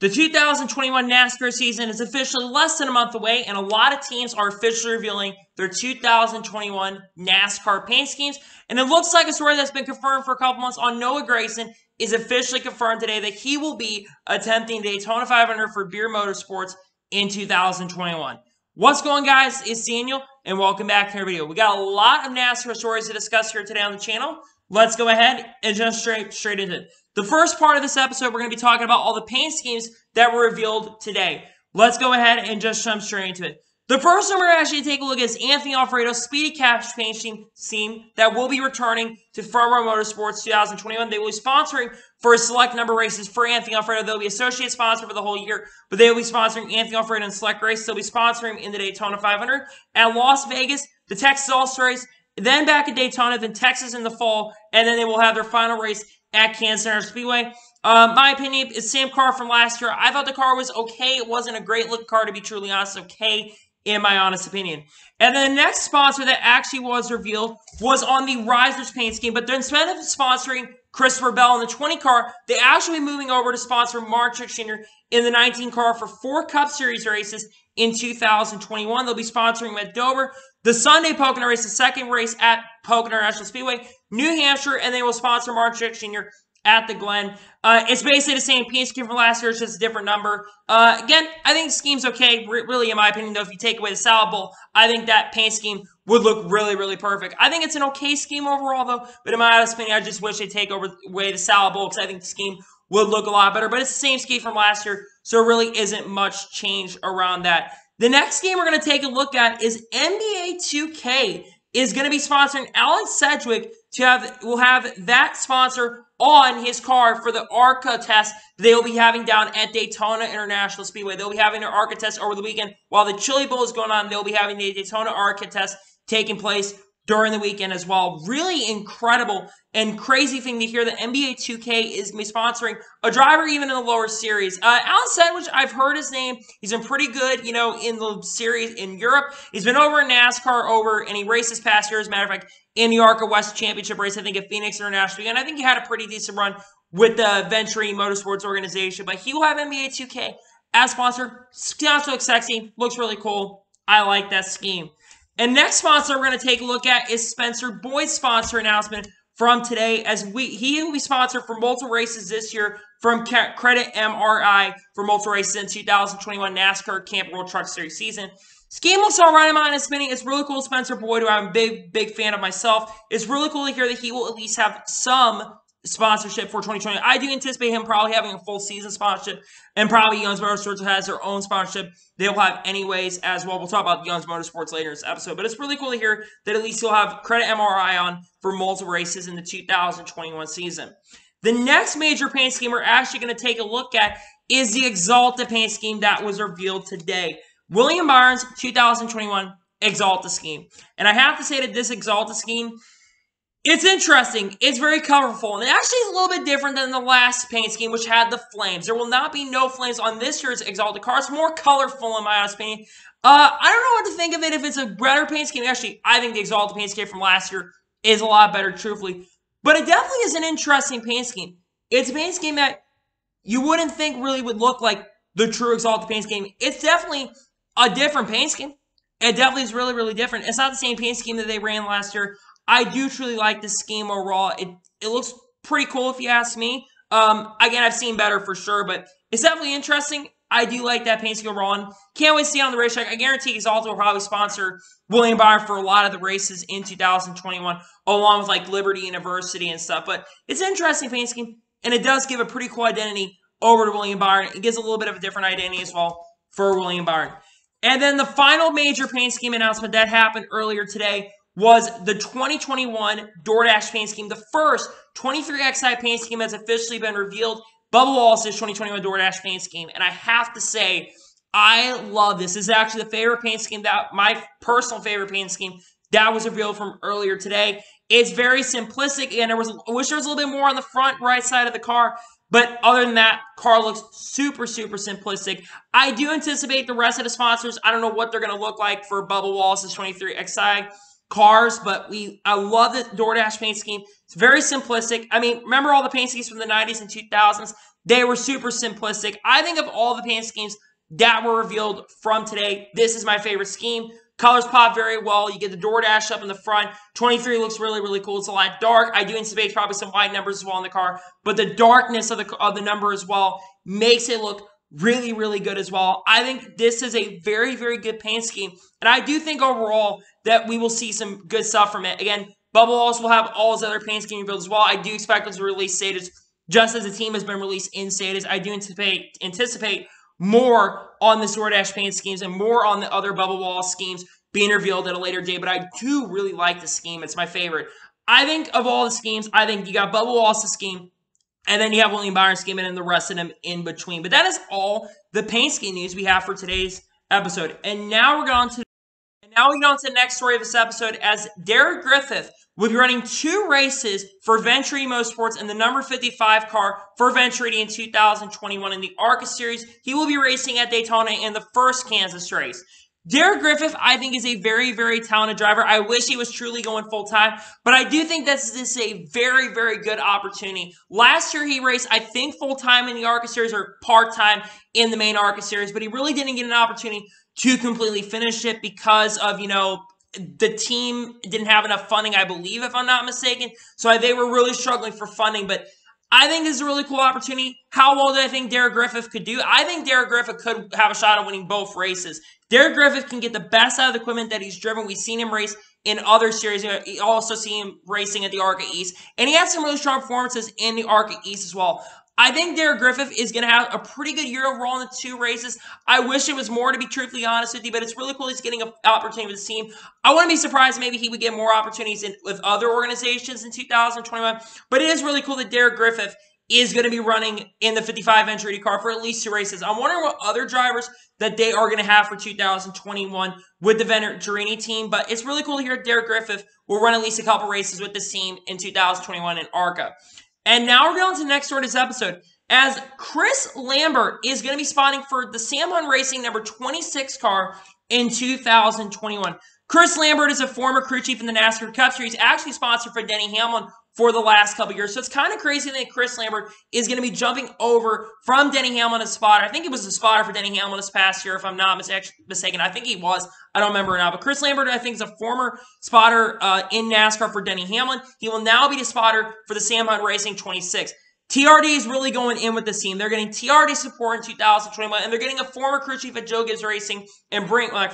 The 2021 NASCAR season is officially less than a month away, and a lot of teams are officially revealing their 2021 NASCAR paint schemes. And it looks like a story that's been confirmed for a couple months on Noah Gragson is officially confirmed today that he will be attempting Daytona 500 for Beer Motorsports in 2021. What's going on, guys? It's Daniel, and welcome back to our video. We got a lot of NASCAR stories to discuss here today on the channel. Let's go ahead and jump straight into it. The first part of this episode, we're going to be talking about all the paint schemes that were revealed today. Let's go ahead and just jump straight into it. The first one we're actually take a look at is Anthony Alfredo's Speedy Caps paint scheme that will be returning to Front Row Motorsports 2021. They will be sponsoring for a select number of races for Anthony Alfredo. They'll be associate sponsor for the whole year, but they will be sponsoring Anthony Alfredo in select races. They'll be sponsoring him in the Daytona 500 at Las Vegas, the Texas All-Star Race, then back at Daytona, then Texas in the fall, and then they will have their final race at Kansas Center Speedway. My opinion, it's the same car from last year. I thought the car was okay. It wasn't a great looking car, to be truly honest. Okay, in my honest opinion. And then the next sponsor that actually was revealed was on the Risers paint scheme. But instead of sponsoring Christopher Bell in the 20 car, they actually be moving over to sponsor Martin Truex Jr. in the 19 car for 4 Cup Series races in 2021. They'll be sponsoring him at Dover, the Sunday Pocono race, the second race at Pocono National Speedway, New Hampshire, and they will sponsor Martin Truex Jr. at the Glen. It's basically the same paint scheme from last year, it's just a different number. Again, I think the scheme's okay, really, in my opinion, though. If you take away the Salad Bowl, I think that paint scheme would look really, really perfect. I think it's an okay scheme overall, though, but in my honest opinion, I just wish they'd take away the Salad Bowl, because I think the scheme would look a lot better. But it's the same scheme from last year, so there really isn't much change around that. The next game we're going to take a look at is NBA 2K is going to be sponsoring Alex Sedgwick will have that sponsor on his car for the ARCA test they'll be having down at Daytona International Speedway. They'll be having their ARCA test over the weekend. While the Chili Bowl is going on, they'll be having the Daytona ARCA test taking place during the weekend as well. Really incredible and crazy thing to hear that NBA 2K is going to be sponsoring a driver even in the lower series. Alan Sedgwick, I've heard his name. He's been pretty good, you know, in the series in Europe. He's been over in NASCAR and he raced this past year, as a matter of fact, in the ARCA West Championship race, I think at Phoenix International. And I think he had a pretty decent run with the Venturi Motorsports organization. But he will have NBA 2K as sponsor. Sounds so sexy. Looks really cool. I like that scheme. And next sponsor we're going to take a look at is Spencer Boyd's sponsor announcement from today, as he will be sponsored for multiple races this year from Credit MRI for multiple races in 2021 NASCAR Camp World Truck Series season. Scheme looks all right in my opinion. It's really cool. Spencer Boyd, who I'm a big fan of myself. It's really cool to hear that he will at least have some sponsorship for 2020. I do anticipate him probably having a full season sponsorship, and probably Young's Motorsports has their own sponsorship they'll have anyways as well. We'll talk about Young's Motorsports later in this episode, but it's really cool to hear that at least he'll have Credit MRI on for multiple races in the 2021 season. The next major paint scheme we're actually going to take a look at is the Exalta paint scheme that was revealed today. William Byron's 2021 Exalta scheme. And I have to say that this Exalta scheme, it's interesting. It's very colorful. And it actually is a little bit different than the last paint scheme, which had the flames. There will not be no flames on this year's Exalta car. It's more colorful, in my honest opinion. I don't know what to think of it, if it's a better paint scheme. Actually, I think the Exalta paint scheme from last year is a lot better, truthfully. But it definitely is an interesting paint scheme. It's a paint scheme that you wouldn't think really would look like the true Exalta paint scheme. It's definitely a different paint scheme. It definitely is really, really different. It's not the same paint scheme that they ran last year. I do truly like this scheme overall. It looks pretty cool if you ask me. Again, I've seen better for sure, but it's definitely interesting. I do like that paint scheme overall. Can't wait to see it on the racetrack. I guarantee Exalta will probably sponsor William Byron for a lot of the races in 2021, along with like Liberty University and stuff. But it's an interesting paint scheme, and it does give a pretty cool identity over to William Byron. It gives a little bit of a different identity as well for William Byron. And then the final major paint scheme announcement that happened earlier today was the 2021 DoorDash paint scheme, the first 23XI paint scheme that's officially been revealed. Bubba Wallace's 2021 DoorDash paint scheme. And I have to say, I love this. This is actually the favorite paint scheme, my personal favorite paint scheme that was revealed from earlier today. It's very simplistic, and I wish there was a little bit more on the front right side of the car. But other than that, car looks super, super simplistic. I do anticipate the rest of the sponsors, I don't know what they're going to look like for Bubba Wallace's 23XI cars, but I love the DoorDash paint scheme. It's very simplistic. I mean, remember all the paint schemes from the 90s and 2000s? They were super simplistic. I think of all the paint schemes that were revealed from today, this is my favorite scheme. Colors pop very well. You get the DoorDash up in the front. 23 looks really, really cool. It's a lot dark. I do anticipate probably some white numbers as well in the car, but the darkness of the number as well makes it look really, really good as well. I think this is a very, very good paint scheme, and I do think overall that we will see some good stuff from it. Again, Bubba Wallace will have all his other paint scheme revealed as well. I do expect them to release status just as the team has been released in status. I do anticipate more on the DoorDash paint schemes and more on the other Bubba Wallace schemes being revealed at a later date, but I do really like the scheme. It's my favorite. I think of all the schemes, I think you got Bubba Wallace's scheme, and then you have William Byron's scheme, and then the rest of them in between. But that is all the paint scheme news we have for today's episode. And now we get on to the next story of this episode, as Derek Griffith will be running 2 races for Venturini Motorsports in the number 55 car for Venturini in 2021 in the ARCA Series. He will be racing at Daytona in the first Kansas race. Derek Griffith, I think, is a very, very talented driver. I wish he was truly going full-time, but I do think this is a very, very good opportunity. Last year, he raced, I think, full-time in the ARCA Series or part-time in the main ARCA Series, but he really didn't get an opportunity to completely finish it because of, the team didn't have enough funding, I believe, if I'm not mistaken. So they were really struggling for funding, but I think this is a really cool opportunity. How well do I think Derek Griffith could do? I think Derek Griffith could have a shot at winning both races. Derek Griffith can get the best out of the equipment that he's driven. We've seen him race in other series. You also see him racing at the ARCA East. And he had some really strong performances in the ARCA East as well. I think Derek Griffith is going to have a pretty good year overall in the 2 races. I wish it was more, to be truthfully honest with you, but it's really cool he's getting an opportunity with the team. I wouldn't be surprised maybe he would get more opportunities with other organizations in 2021, but it is really cool that Derek Griffith is going to be running in the 55 Venturini car for at least 2 races. I'm wondering what other drivers that they are going to have for 2021 with the Venturini team, but it's really cool to hear Derek Griffith will run at least a couple races with this team in 2021 in ARCA. And now we're going to the next story of this episode, as Chris Lambert is going to be spotting for the Sam Hunt Racing number 26 car in 2021. Chris Lambert is a former crew chief in the NASCAR Cup Series. He's actually sponsored for Denny Hamlin for the last couple years. So it's kind of crazy that Chris Lambert is going to be jumping over from Denny Hamlin as spotter. I think he was a spotter for Denny Hamlin this past year, if I'm not mistaken. I think he was. I don't remember now. But Chris Lambert, I think, is a former spotter in NASCAR for Denny Hamlin. He will now be the spotter for the Sam Hunt Racing 26. TRD is really going in with this team. They're getting TRD support in 2021, and they're getting a former crew chief at Joe Gibbs Racing and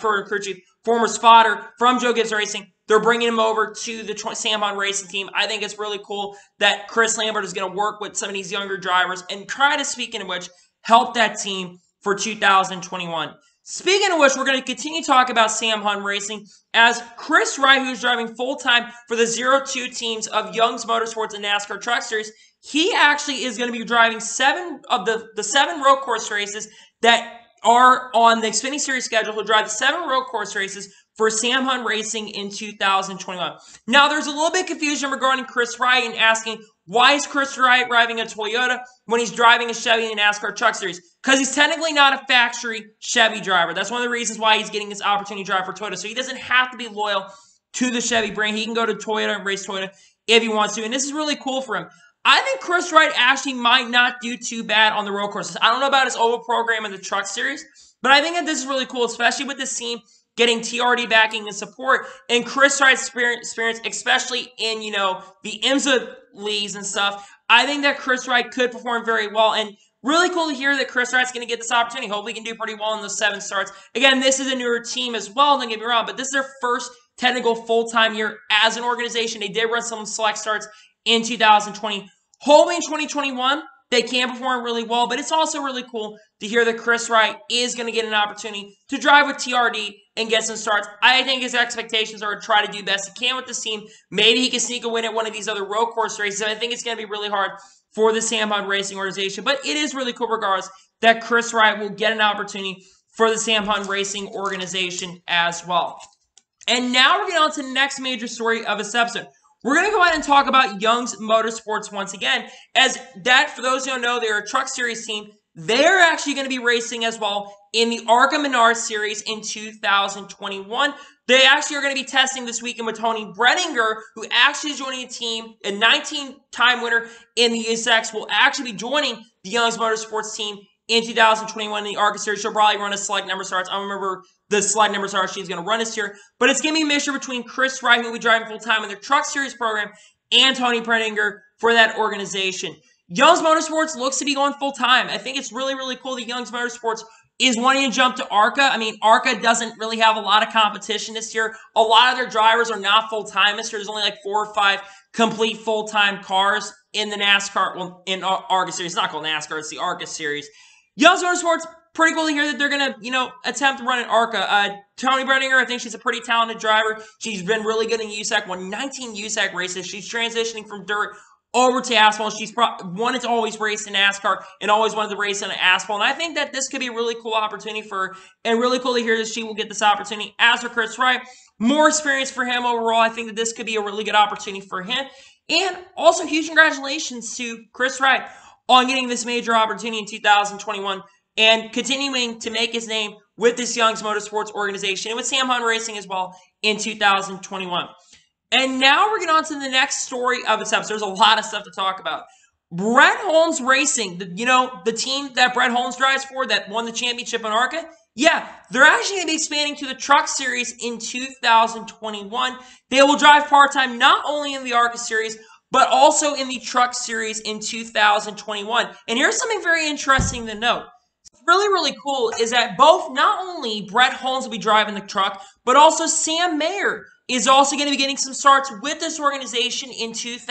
former spotter from Joe Gibbs Racing. They're bringing him over to the Sam Hunt Racing team. I think it's really cool that Chris Lambert is going to work with some of these younger drivers and try to, speaking of which, help that team for 2021. Speaking of which, we're going to continue to talk about Sam Hunt Racing, as Chris Wright, who's driving full-time for the 02 teams of Young's Motorsports and NASCAR Truck Series, he actually is going to be driving 7 of the 7 road course races that are on the Xfinity Series schedule. He'll drive the 7 road course races for Sam Hunt Racing in 2021. Now, there's a little bit of confusion regarding Chris Wright and asking, why is Chris Wright driving a Toyota when he's driving a Chevy in the NASCAR Truck Series? Because he's technically not a factory Chevy driver. That's one of the reasons why he's getting this opportunity to drive for Toyota. So he doesn't have to be loyal to the Chevy brand. He can go to Toyota and race Toyota if he wants to. And this is really cool for him. I think Chris Wright actually might not do too bad on the road courses. I don't know about his oval program in the Truck Series, but I think that this is really cool, especially with this team getting TRD backing and support, and Chris Wright's experience, especially in, the IMSA leagues and stuff. I think that Chris Wright could perform very well, and really cool to hear that Chris Wright's going to get this opportunity. Hopefully he can do pretty well in those 7 starts. Again, this is a newer team as well, don't get me wrong, but this is their first technical full-time year as an organization. They did run some select starts in 2020. Hopefully in 2021, they can perform really well, but it's also really cool to hear that Chris Wright is going to get an opportunity to drive with TRD and get some starts. I think his expectations are to try to do best he can with this team. Maybe he can sneak a win at one of these other road course races. I think it's going to be really hard for the Sam Hunt Racing organization, but it is really cool regardless that Chris Wright will get an opportunity for the Sam Hunt Racing organization as well. And now we're getting on to the next major story of this episode. We're going to go ahead and talk about Young's Motorsports once again, as that, for those who don't know, they're a Truck Series team they're actually going to be racing as well in the ARCA Menards Series in 2021. They actually are going to be testing this weekend with Tony Brenninger, who actually is joining a team, a 19-time winner in the USX, will actually be joining the Young's Motorsports team in 2021 in the ARCA Series. She'll probably run a select number starts. I don't remember the select number starts she's going to run this year, but it's going to be a mixture between Chris Wright, who will be driving full-time in their Truck Series program, and Tony Brenninger for that organization. Young's Motorsports looks to be going full-time. I think it's really, really cool that Young's Motorsports is wanting to jump to ARCA. I mean, ARCA doesn't really have a lot of competition this year. A lot of their drivers are not full-time this year. There's only like 4 or 5 complete full-time cars in the NASCAR, well, in ARCA Series. It's not called NASCAR, it's the ARCA Series. Young's Motorsports, pretty cool to hear that they're going to, attempt to run an ARCA. Tony Brenninger, I think she's a pretty talented driver. She's been really good in USAC, won 19 USAC races. She's transitioning from dirt over to asphalt. She's wanted to always race in NASCAR and always wanted to race in asphalt. And I think that this could be a really cool opportunity for her, and really cool to hear that she will get this opportunity. As for Chris Wright, more experience for him overall. I think that this could be a really good opportunity for him. And also, huge congratulations to Chris Wright on getting this major opportunity in 2021 and continuing to make his name with this Young's Motorsports organization and with Sam Hunt Racing as well in 2021. And now we're getting on to the next story of this episode. There's a lot of stuff to talk about. Brett Holmes Racing, the team that Brett Holmes drives for that won the championship in ARCA, yeah, they're actually going to be expanding to the Truck Series in 2021. They will drive part-time not only in the ARCA Series, but also in the Truck Series in 2021. And here's something very interesting to note. Really, really cool is that not only Brett Holmes will be driving the truck, but also Sam Mayer is also going to be getting some starts with this organization in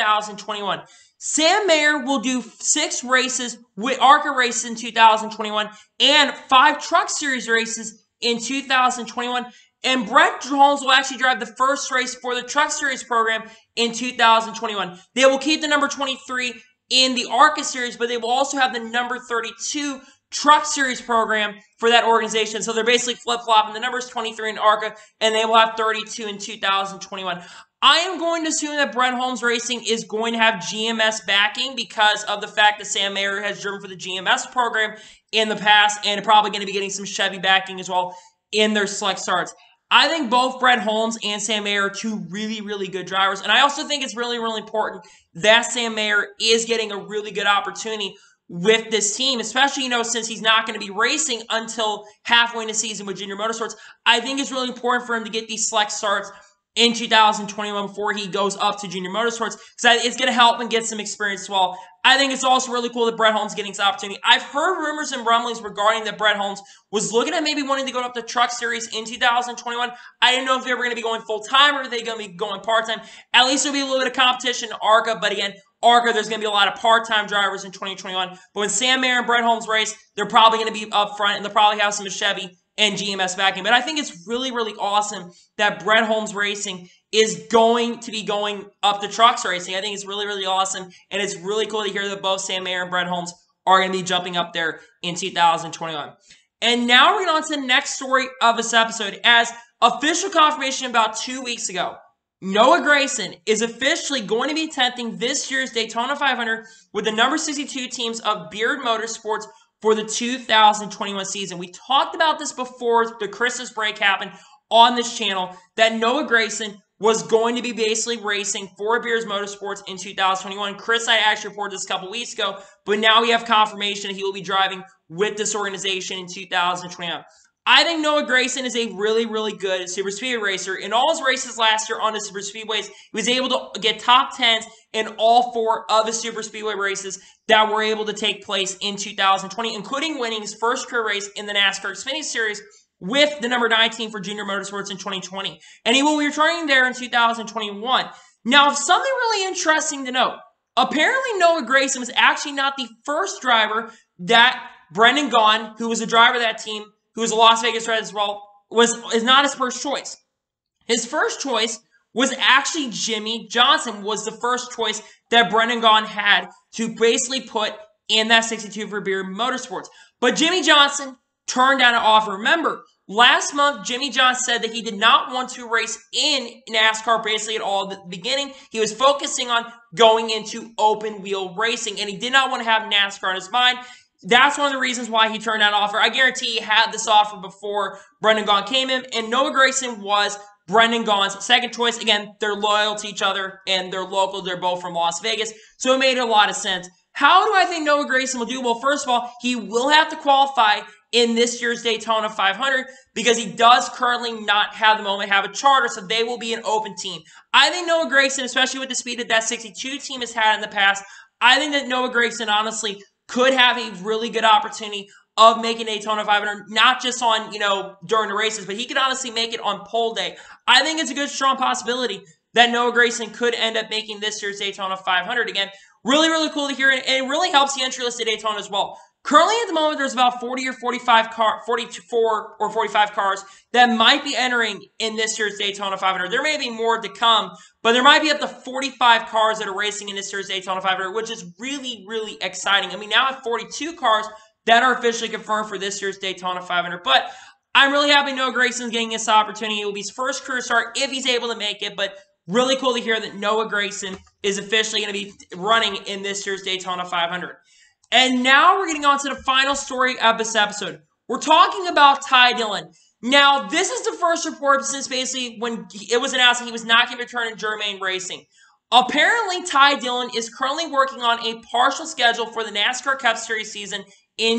2021. Sam Mayer will do 6 races with ARCA races in 2021 and 5 Truck Series races in 2021. And Brett Holmes will actually drive the first race for the Truck Series program in 2021. They will keep the number 23 in the ARCA Series, but they will also have the number 32 Truck Series program for that organization. So they're basically flip-flopping. The number is 23 in ARCA, and they will have 32 in 2021. I am going to assume that Brett Holmes Racing is going to have GMS backing because of the fact that Sam Mayer has driven for the GMS program in the past, and probably going to be getting some Chevy backing as well in their select starts. I think both Brett Holmes and Sam Mayer are 2 really, really good drivers, and I also think it's really, really important that Sam Mayer is getting a really good opportunity with this team, especially, since he's not going to be racing until halfway in the season with Junior Motorsports. I think it's really important for him to get these select starts in 2021 before he goes up to Junior Motorsports, because it's going to help him get some experience as well. I think it's also really cool that Brett Holmes is getting this opportunity. I've heard rumors and rumblings regarding that Brett Holmes was looking at maybe wanting to go up the Truck Series in 2021. I didn't know if they were going to be going full-time or if they were going to be going part-time. At least there'll be a little bit of competition in ARCA, but again, ARCA, there's going to be a lot of part-time drivers in 2021. But when Sam Mayer and Brett Holmes race, they're probably going to be up front, and they'll probably have some Chevy and GMS backing. But I think it's really, really awesome that Brett Holmes Racing is going to be going up the Trucks Racing. I think it's really, really awesome, and it's really cool to hear that both Sam Mayer and Brett Holmes are going to be jumping up there in 2021. And now we're going on to the next story of this episode. As official confirmation about 2 weeks ago, Noah Gragson is officially going to be attempting this year's Daytona 500 with the number 62 teams of Beard Motorsports for the 2021 season. We talked about this before the Christmas break happened on this channel, that Noah Gragson was going to be basically racing for Beard Motorsports in 2021. Chris and I actually reported this a couple weeks ago, but now we have confirmation that he will be driving with this organization in 2021. I think Noah Gragson is a really, really good super speedway racer. In all his races last year on the super speedways, he was able to get top 10s in all 4 of the super speedway races that were able to take place in 2020, including winning his first career race in the NASCAR Xfinity Series with the number 19 for Junior Motorsports in 2020. And he will be returning there in 2021. Now, something really interesting to note. Apparently, Noah Gragson was actually not the first driver that Brendan Gaughan, who was a driver of that team, who was a Las Vegas Red as well, is not his first choice. His first choice was actually Jimmie Johnson, was the first choice that Brendan Gaughan had to basically put in that 62 for Beard Motorsports. But Jimmie Johnson turned down an offer. Remember, last month, Jimmie Johnson said that he did not want to race in NASCAR basically at all at the beginning. He was focusing on going into open wheel racing, and he did not want to have NASCAR on his mind. that's one of the reasons why he turned down an offer. I guarantee he had this offer before Brendan Gaughan came in, and Noah Gragson was Brendan Gaughan's second choice. Again, they're loyal to each other, and they're local. They're both from Las Vegas, so it made a lot of sense. How do I think Noah Gragson will do? Well, first of all, he will have to qualify in this year's Daytona 500 because he does currently not have the moment have a charter, so they will be an open team. I think Noah Gragson, especially with the speed that 62 team has had in the past, I think that Noah Gragson honestly could have a really good opportunity of making Daytona 500, not just on, during the races, but he could honestly make it on pole day. I think it's a good, strong possibility that Noah Gragson could end up making this year's Daytona 500 again. Really, really cool to hear, and it really helps the entry list at Daytona as well. Currently, at the moment, there's about 44 or 45 cars that might be entering in this year's Daytona 500. There may be more to come, but there might be up to 45 cars that are racing in this year's Daytona 500, which is really, really exciting. And we now have 42 cars that are officially confirmed for this year's Daytona 500. But I'm really happy Noah Gragson's getting this opportunity. It will be his first career start if he's able to make it, but really cool to hear that Noah Gragson is officially going to be running in this year's Daytona 500. And now we're getting on to the final story of this episode. We're talking about Ty Dillon. Now, this is the first report since basically when it was announced that he was not going to return to Germain Racing. Apparently, Ty Dillon is currently working on a partial schedule for the NASCAR Cup Series season in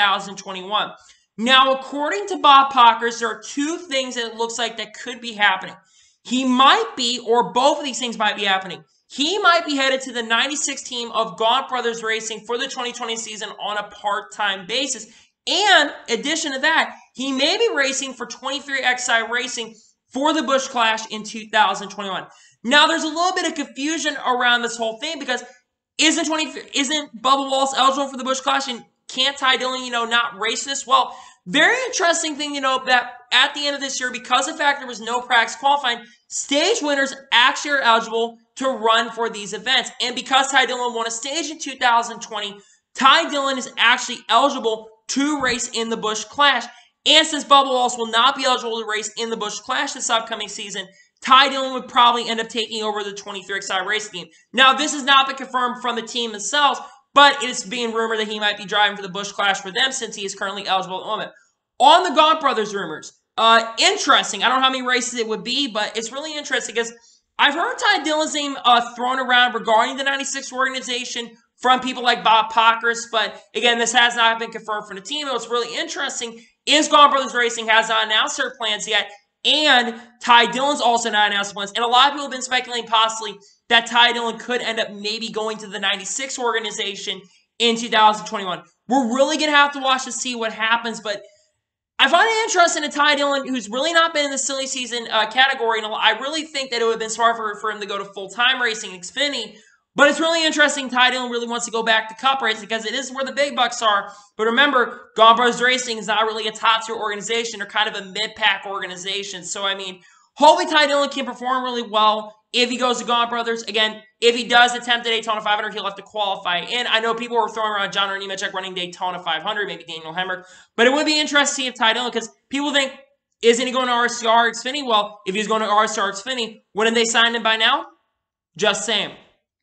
2021. Now, according to Bob Pockrass, there are two things that it looks like that could be happening. He might be, or both of these things might be happening. He might be headed to the 96 team of Gaunt Brothers Racing for the 2020 season on a part-time basis. And in addition to that, he may be racing for 23XI Racing for the Busch Clash in 2021. Now, there's a little bit of confusion around this whole thing because isn't Bubba Wallace eligible for the Busch Clash, and can't Ty Dillon, not race this? Well, very interesting thing, that at the end of this year, because of the fact there was no practice qualifying, stage winners actually are eligible to run for these events. And because Ty Dillon won a stage in 2020, Ty Dillon is actually eligible to race in the Busch Clash. And since Bubba Wallace will not be eligible to race in the Busch Clash this upcoming season, Ty Dillon would probably end up taking over the 23XI Racing team. Now, this has not been confirmed from the team themselves, but it's being rumored that he might be driving for the Busch Clash for them since he is currently eligible at the moment. On the Gaunt Brothers rumors, interesting. I don't know how many races it would be, but it's really interesting because I've heard Ty Dillon's name thrown around regarding the 96 organization from people like Bob Pockrass, but again, this has not been confirmed from the team. And what's really interesting is Gaunt Brothers Racing has not announced their plans yet, and Ty Dillon's also not announced plans. And a lot of people have been speculating possibly that Ty Dillon could end up maybe going to the 96 organization in 2021. We're really going to have to watch to see what happens, but I find it interesting that Ty Dillon, who's really not been in the silly season category, and I really think that it would have been smart for him to go to full-time racing in Xfinity, but it's really interesting Ty Dillon really wants to go back to Cup racing because it is where the big bucks are. But remember, Gaunt Brothers Racing is not really a top-tier organization. They're kind of a mid-pack organization. So, I mean, hopefully Ty Dillon can perform really well if he goes to Gaunt Brothers. Again, if he does attempt the Daytona 500, he'll have to qualify in. I know people were throwing around John Nemechek running Daytona 500, maybe Daniel Hemrick. But it would be interesting if Ty Dillon, because people think, isn't he going to RCR Xfinity? Well, if he's going to RCR Xfinity, wouldn't they sign him by now? Just saying.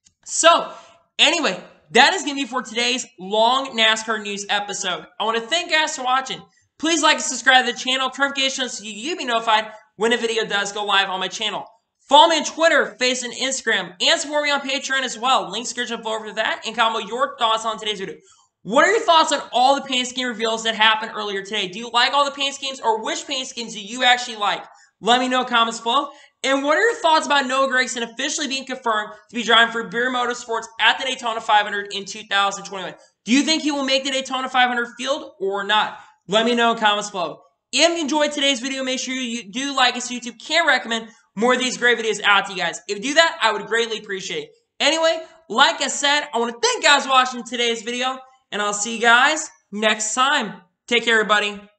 So, anyway, that is going to be for today's long NASCAR news episode. I want to thank you guys for watching. Please like and subscribe to the channel, turn notifications so you'll be notified when a video does go live on my channel. Follow me on Twitter, Facebook, and Instagram, and support me on Patreon as well. Links description below for that, and comment your thoughts on today's video. What are your thoughts on all the paint scheme reveals that happened earlier today? Do you like all the paint schemes, or which paint schemes do you actually like? Let me know in comments below. And what are your thoughts about Noah Gragson officially being confirmed to be driving for Beer Motorsports at the Daytona 500 in 2021? Do you think he will make the Daytona 500 field or not? Let me know in comments below. If you enjoyed today's video, make sure you do like it so YouTube can recommend more of these great videos out to you guys. If you do that, I would greatly appreciate it. Anyway, like I said, I want to thank you guys for watching today's video, and I'll see you guys next time. Take care, everybody.